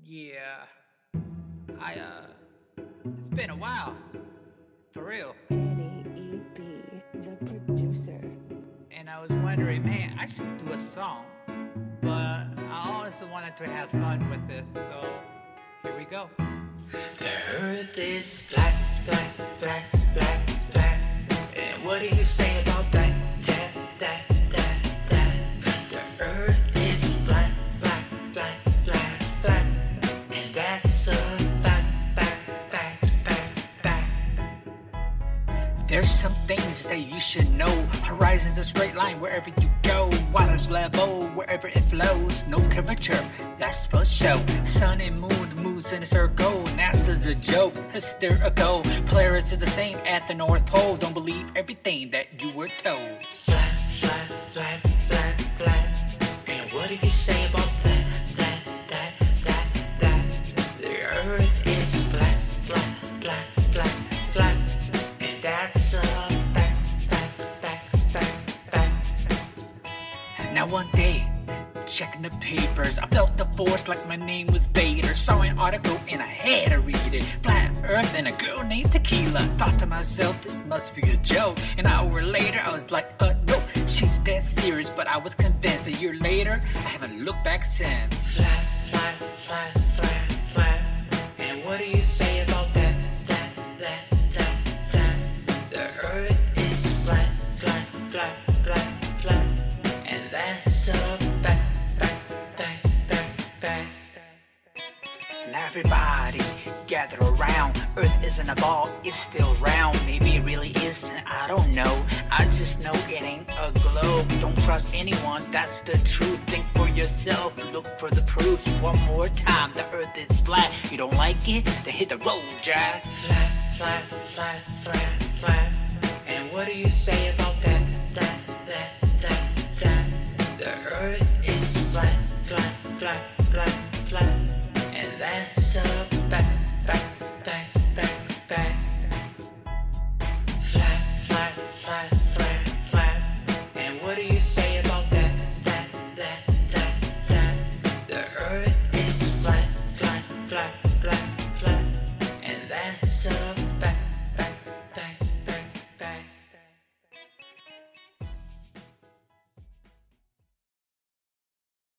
Yeah, it's been a while, for real. Danny E.B., the producer. And I was wondering, man, I should do a song, but I also wanted to have fun with this, so here we go. The earth is black, black, black, black, black. And what do you say about that? The earth is black, black, black, black, black. And that's a back. There's some things that you should know. Horizon's a straight line wherever you go. Water's level wherever it flows. No curvature, that's for show. Sun and moon moves in a circle. NASA's a joke, hysterical. Polaris is the same at the North Pole. Don't believe everything that you were told. Flat, flat, flat, flat, flat. And what do you say about that? The earth is black, black, black, black, flat. And that's a back. Now one day, checking the papers, I felt the force like my name was Vader. Saw an article and I had to read it. Flat Earth and a girl named Tequila. Thought to myself, this must be a joke. An hour later, I was like, no, she's that serious. But I was convinced. A year later, I haven't looked back since. Flat, flat, flat, flat, flat. And what do you say about that? The Earth is flat, flat, flat, flat, flat. And that's a back. Now everybody gather around. Earth isn't a ball, it's still round. Maybe it really isn't, I don't know. I just know it ain't a globe. Don't trust anyone, that's the truth. Think for yourself, look for the proofs. One more time, the earth is flat. You don't like it? Then hit the road, Jack. Flat, flat, flat, flat, flat. And what do you say about that?